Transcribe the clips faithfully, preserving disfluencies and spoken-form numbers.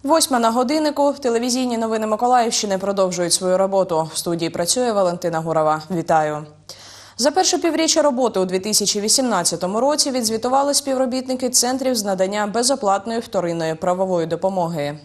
Восьма на годиннику. Телевізійні новини Миколаївщини продовжують свою роботу. В студії працює Валентина Гурова. Вітаю. За перше півріччя роботи у дві тисячі вісімнадцятому році відзвітували співробітники центрів з надання безоплатної вторинної правової допомоги.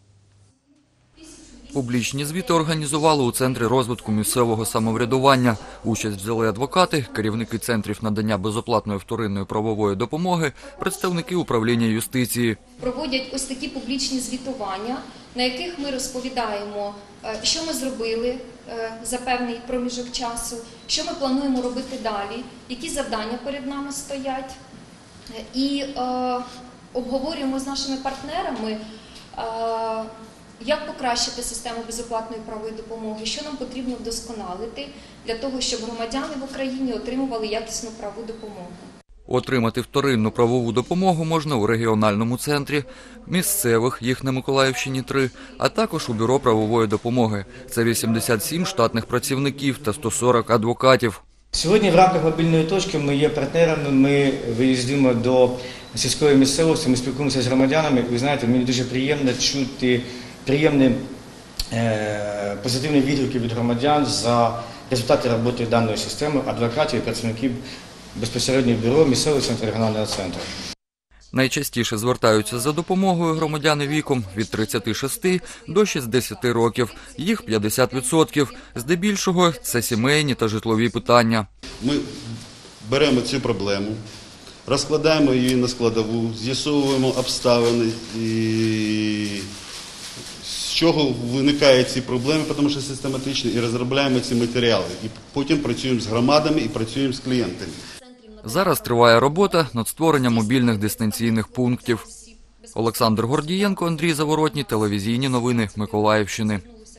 Публічні звіти організували у Центрі розвитку місцевого самоврядування. Участь взяли адвокати, керівники центрів надання безоплатної вторинної правової допомоги, представники управління юстиції. Проводять ось такі публічні звітування, на яких ми розповідаємо, що ми зробили за певний проміжок часу, що ми плануємо робити далі, які завдання перед нами стоять. І е, обговорюємо з нашими партнерами, е, як покращити систему безоплатної правової допомоги, що нам потрібно вдосконалити для того, щоб громадяни в Україні отримували якісну правову допомогу. Отримати вторинну правову допомогу можна у регіональному центрі, місцевих, їх на Миколаївщині три, а також у Бюро правової допомоги. Це вісімдесят сім штатних працівників та сто сорок адвокатів. Сьогодні в рамках мобільної точки ми є партнерами, ми виїздимо до сільської місцевості, ми спілкуємося з громадянами. Ви знаєте, мені дуже приємно чути приємні е, позитивні відгуки від громадян за результати роботи даної системи, адвокатів і працівників безпосередньо бюро місцевого центру регіонального центру. Найчастіше звертаються за допомогою громадяни віком від тридцяти шести до шістдесяти років. Їх п'ятдесят відсотків. Здебільшого це сімейні та житлові питання. Ми беремо цю проблему, розкладаємо її на складову, з'ясовуємо обставини, і з чого виникають ці проблеми, тому що систематично, і розробляємо ці матеріали. І потім працюємо з громадами і працюємо з клієнтами. Зараз триває робота над створенням мобільних дистанційних пунктів. Олександр Гордієнко, Андрій Заворотній, телевізійні новини Миколаївщини.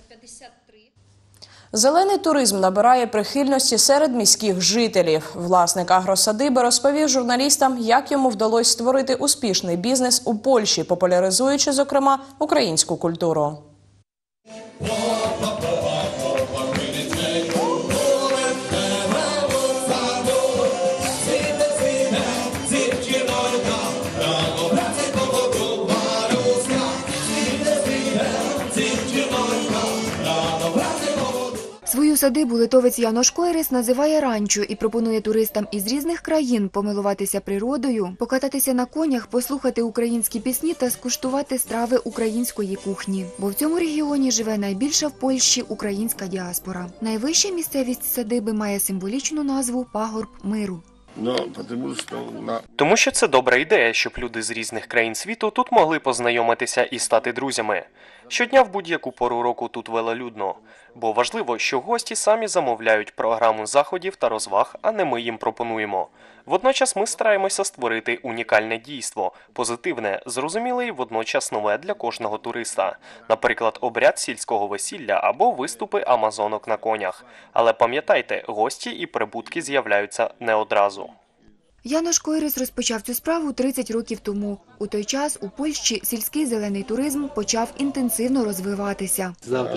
Зелений туризм набирає прихильності серед міських жителів. Власник агросадиби розповів журналістам, як йому вдалося створити успішний бізнес у Польщі, популяризуючи, зокрема, українську культуру. Свою садибу литовець Янош Койрис називає ранчо і пропонує туристам із різних країн помилуватися природою, покататися на конях, послухати українські пісні та скуштувати страви української кухні. Бо в цьому регіоні живе найбільша в Польщі українська діаспора. Найвища місцевість садиби має символічну назву «Пагорб миру». Тому що це добра ідея, щоб люди з різних країн світу тут могли познайомитися і стати друзями. Щодня в будь-яку пору року тут велолюдно. Бо важливо, що гості самі замовляють програму заходів та розваг, а не ми їм пропонуємо. Водночас ми стараємося створити унікальне дійство, позитивне, зрозуміле і водночас нове для кожного туриста. Наприклад, обряд сільського весілля або виступи амазонок на конях. Але пам'ятайте, гості і прибутки з'являються не одразу. Янош Койрис розпочав цю справу тридцять років тому. У той час у Польщі сільський зелений туризм почав інтенсивно розвиватися.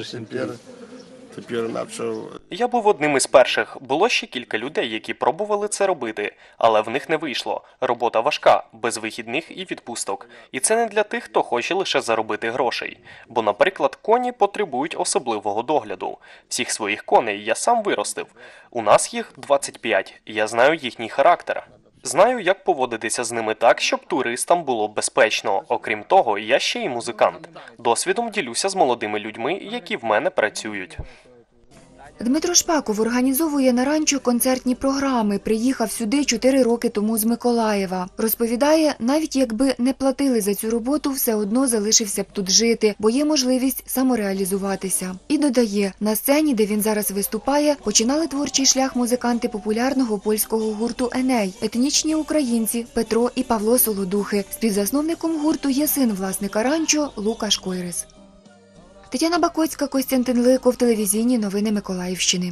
Я був одним із перших. Було ще кілька людей, які пробували це робити, але в них не вийшло. Робота важка, без вихідних і відпусток. І це не для тих, хто хоче лише заробити грошей. Бо, наприклад, коні потребують особливого догляду. Всіх своїх коней я сам виростив. У нас їх двадцять п'ять, я знаю їхній характер. Знаю, як поводитися з ними так, щоб туристам було безпечно. Окрім того, я ще й музикант. Досвідом ділюся з молодими людьми, які в мене працюють. Дмитро Шпаков організовує на ранчо концертні програми. Приїхав сюди чотири роки тому з Миколаєва. Розповідає, навіть якби не платили за цю роботу, все одно залишився б тут жити, бо є можливість самореалізуватися. І додає, на сцені, де він зараз виступає, починали творчий шлях музиканти популярного польського гурту «Еней» – етнічні українці Петро і Павло Солодухи. Співзасновником гурту є син власника ранчо Лукаш Койрис. Тетяна Бакоцька, Костянтин Ликов, телевізійні новини Миколаївщини.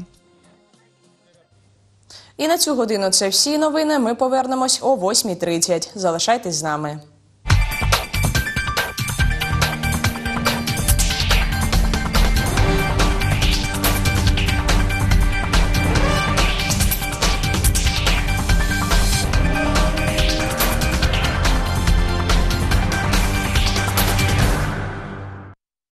І на цю годину це всі новини. Ми повернемось о восьмій тридцять. Залишайтесь з нами.